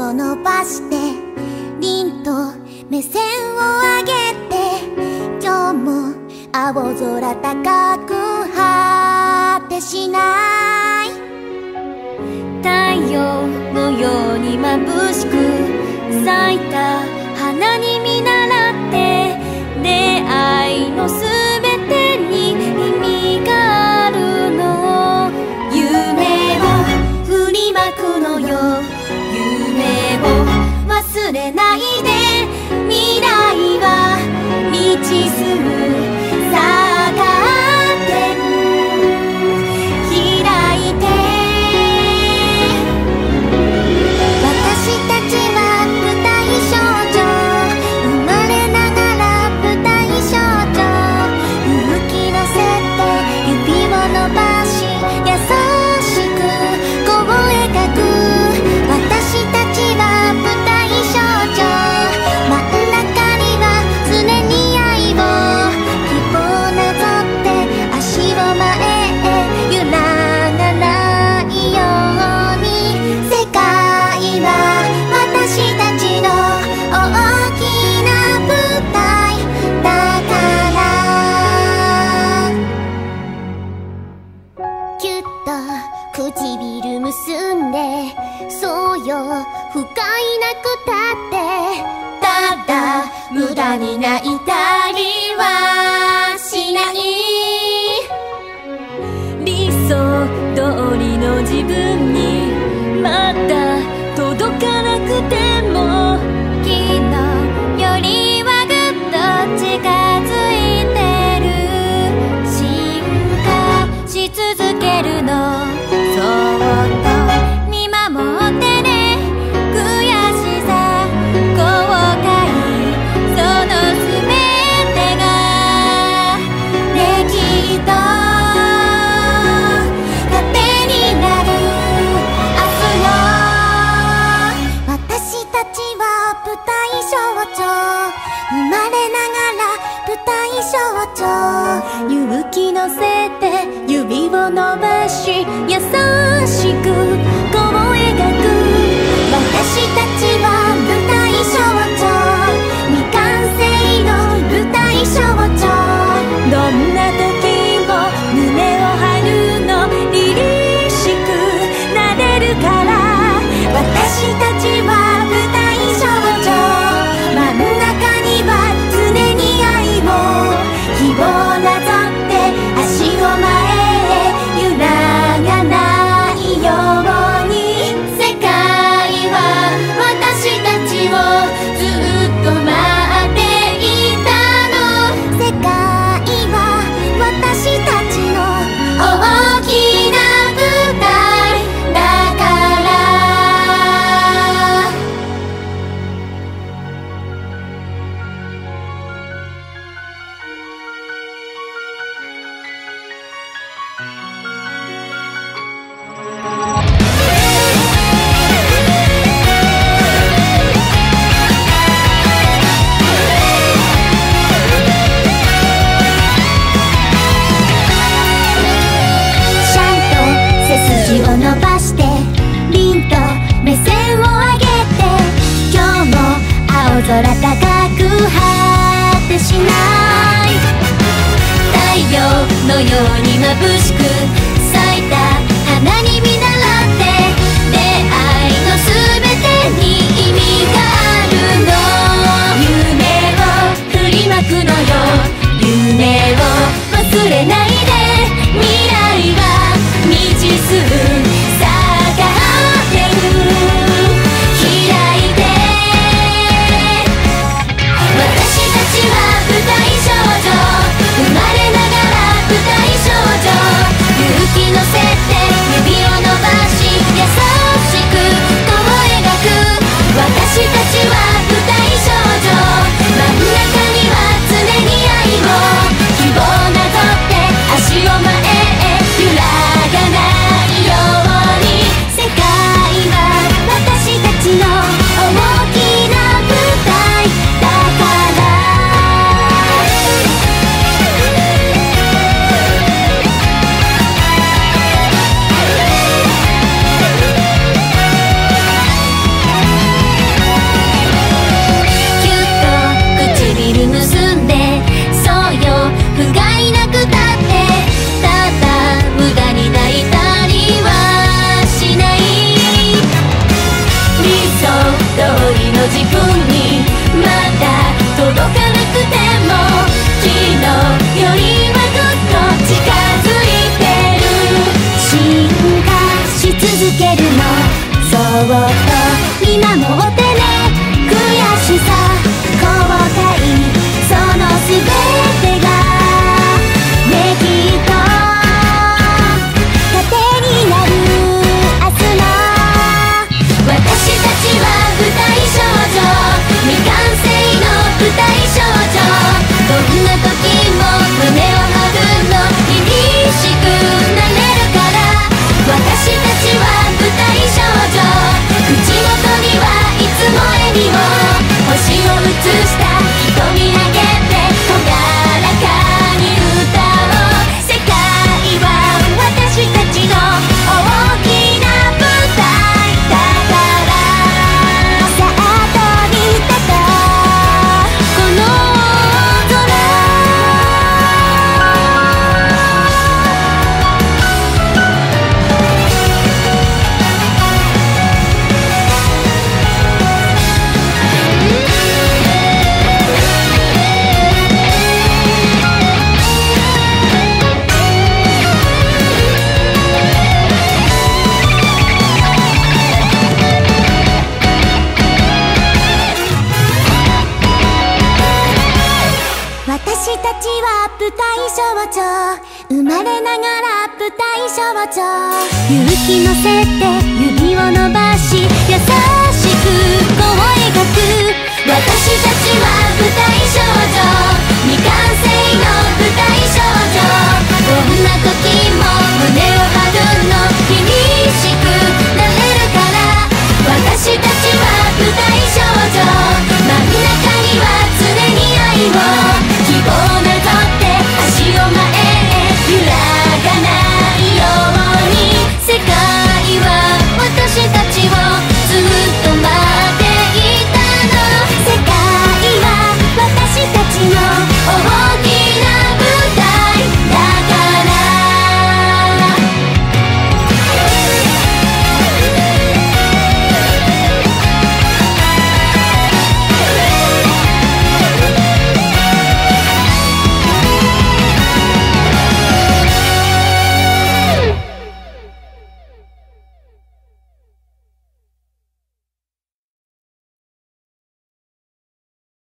を伸ばして凛と目線を上げて、今日も青空高く果てしない。太陽のように眩しく咲いた花に見習って、出会いのすべてに意味があるの。夢を振りまくのよ、夢を忘れないで。未来は未知数さがって開いて、私たちは舞台少女、生まれながら舞台少女。勇気のせて指を伸ばし、優しくこう描く。私たちは舞台少女、真ん中には常に愛を、希望なぞって足を前へ揺らがないように。世界は私たちの大きな舞台だから。キュッと唇結んで、そうよ不甲斐なくたって、ただ無駄に泣いたりはしない。理想通りの自分にまだ届かなくても、昨日よりはぐっと近づいてる。進化し続けるの、そっと見守ってね。悔しさ後悔そのすべてがね、きっと糧になる明日よ。私たちは舞台少女、生まれながら舞台少女。勇気のせて指を伸ばし、優しくこう描く。私たちは舞台少女、未完成の舞台少女。どんな時も胸を張るの、凛々しくなれるから。私たちは舞台少女、真ん中には常に愛を、希望なぞって足を前へ揺らがないように。世界は私たちをずっと待っていたの。世界は私たちの大きな舞台だから。ちゃんと背筋を伸ばして凛と目線を上げて、今日も青空高く果てしない。太陽のように眩しく咲いた花に見習って、出会いのすべてに意味があるの。夢を振りまくのよ、夢を忘れないで。未来は未知数さがってる開いて。私たちは舞台少女、生まれながら舞台少女。 続けるのそっと見守ってね悔しさ後悔その全てがねきっと糧になる明日の私たちは舞台少女未完成の舞台少女どんな時も胸を張るの凛々しくなれるから私たちは舞台少女口元にはいつも笑みを星を映した瞳投げて朗らかに歌おう世界は私たちの大きな舞台だからさあ飛び立とうこの空私たちは舞台少女生まれながら舞台少女勇気乗せて指を伸ばし優しくこう描く私たちは舞台少女未完成の舞台少女どんな時